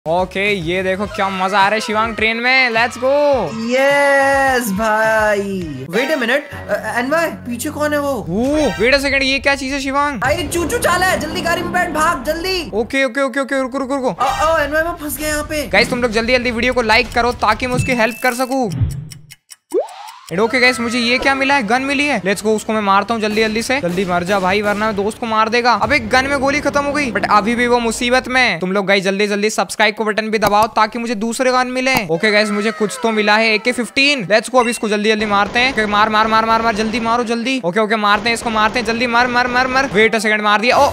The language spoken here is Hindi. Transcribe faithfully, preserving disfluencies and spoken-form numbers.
ओके ये देखो क्या मजा आ रहा है शिवांग ट्रेन में। Let's go. यस भाई। वेट अ मिनट, एनवाय पीछे कौन है वो? वेट अ सेकंड, ये क्या चीज है शिवांग? भाई चूचू चाल है, जल्दी गाड़ी में बैठ, भाग जल्दी। ओके ओके ओके ओके रुको रुको रुको। ओ एनवाय मैं फंस गया यहाँ पे। गाइस तुम लोग जल्दी जल्दी वीडियो को लाइक करो ताकि मैं उसकी हेल्प कर सकूं। ओके गाइस मुझे ये क्या मिला है? गन मिली है। लेट्स गो, उसको मैं मारता हूँ जल्दी जल्दी से। जल्दी मर जा भाई वरना दोस्त को मार देगा। अब एक गन में गोली खत्म हो गई, बट अभी भी वो मुसीबत में। तुम लोग गाइस जल्दी जल्दी सब्सक्राइब को बटन भी दबाओ ताकि मुझे दूसरे गन मिले। ओके गाइस मुझे कुछ तो मिला है, ए के फिफ्टीन। लेट्स गो, अभी इसको जल्दी जल्दी मारते हैं। मार मार मार मार मार जल्दी मारो जल्दी। ओके ओके मारते हैं इसको, मारते हैं जल्दी। मर मर मर मर। वेट अ सेकंड, मार दिया। ओ